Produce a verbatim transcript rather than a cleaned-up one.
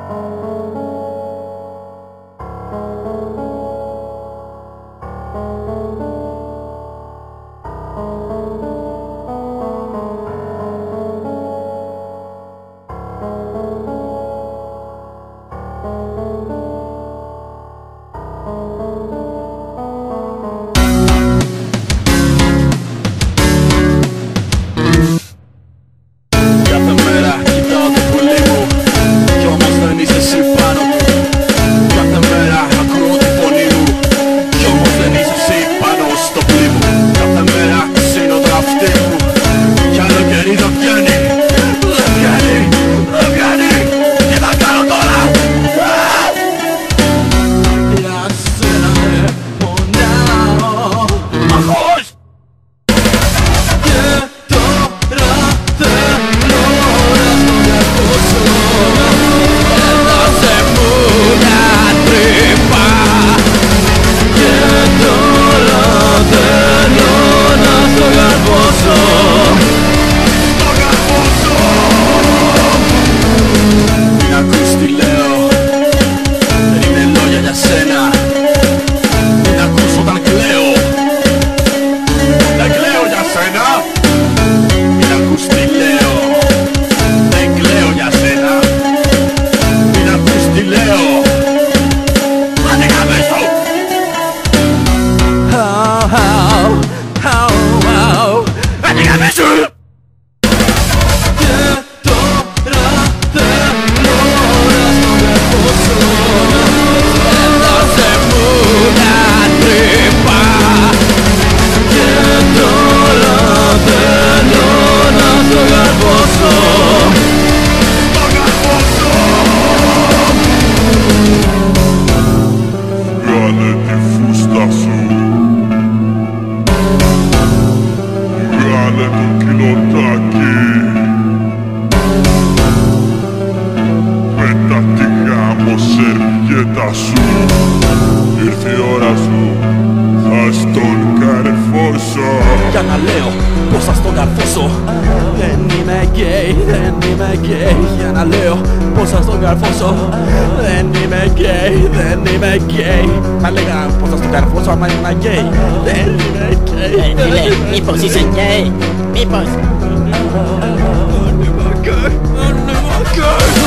Για να λέω πως θα στον καρφώσω. Δεν είμαι γκέι, δεν είμαι γκέι. Για να λέω πως θα στον καρφώσω. Δεν είμαι γκέι, δεν είμαι γκέι. Μα λέγα πως θα στον καρφώσω άμα ήμουν γκέι. Δεν είμαι γκέι. Ε, φίλε, μήπως είσαι γκέι? Μήπως? Αν είμαι γκέι, αν είμαι γκέι.